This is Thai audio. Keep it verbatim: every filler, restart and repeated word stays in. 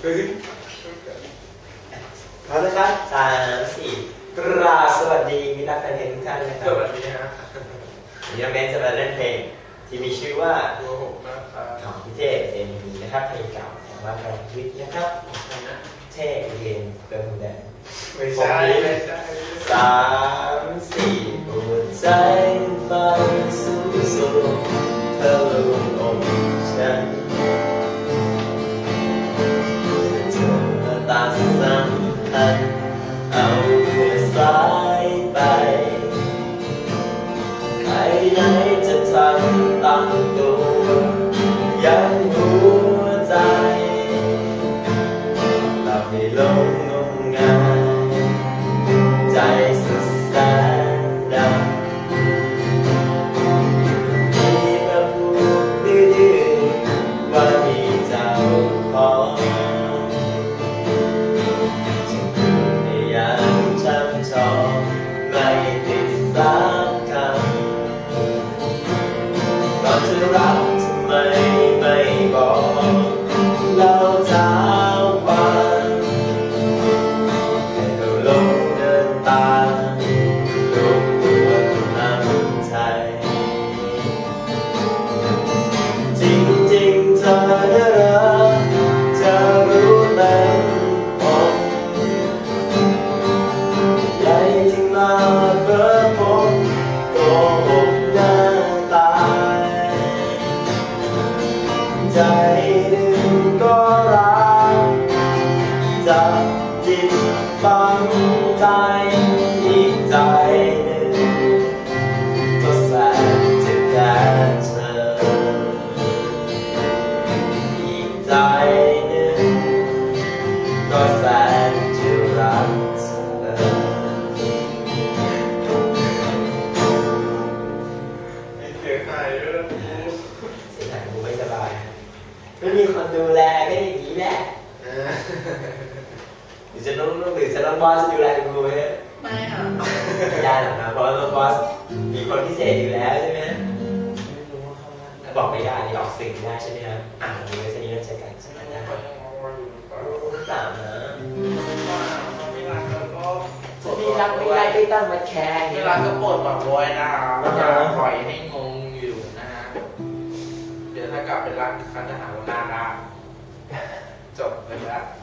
พร้อมนะครับสามสี่กราบสวัสดีมิตรรักแฟนเพลงทุกท่านนะครับสวัสดีฮะวันนี้เบนจะมาเล่นเพลงที่มีชื่อว่าตัวหกนะครับของพี่เท่เอ็มวีนะครับเพลงเก่าของว่าการวิทย์นะครับเท่เรียนเกินแดนไม่ใช่ไม่ใช่สามสี่หัวใจฟังสูงสูงเธอลงอกฉันเธอตัดสัมพันธ์เอาหัวสายไปใครไหนจะทำตั้งตัวยังหัวใจหลับให้ลงงมงายใจสุดแสนดำมีมาพูดดื้อๆว่ามีเจ้าของจึงพูดในยามช้ำชองไม่ติดสักคำก่อนจะรักทำไมไม่บอกเล่าเท้าความให้เราลงเดินตามลูกตัวน้ำใจจริงๆเธอได้รักเธอรู้เต็มอกใหญ่ถึงมาเพื่อพบโกหกหน้าตายใจหนึ่งก็รักจับจิตฝังใจอีกใจหนึ่งก็แสนจะแก่เธออีกใจหนึ่งก็แสนจะรักเธอมีเสียงหายด้วยนะเสียงหายกูไม่สบายไม่มีคนดูแลก็อย่างนี้แหละหรือจะน้องน้องหรือจะน้องบอสดูแลกูไหมไม่ค่ะไม่ได้หรอกนะเพราะน้องบอสมีคนพิเศษอยู่แล้วใช่ไหมบอกไม่ได้นี่ออกสิ่งได้ใช่ไหมครับอ่าวันนี้จะนี้เราเจอกันสักครั้งนะครับตามนะไม่รักแล้วก็มีรักไม่ได้ไม่ตั้งมาแคร์ไม่รักก็ปลดปล่อยไว้นะอย่าปล่อยให้งงอยู่นะฮะเดี๋ยวถ้ากลับไปรักเขาจะหาว่าน่ารักจบเลยละ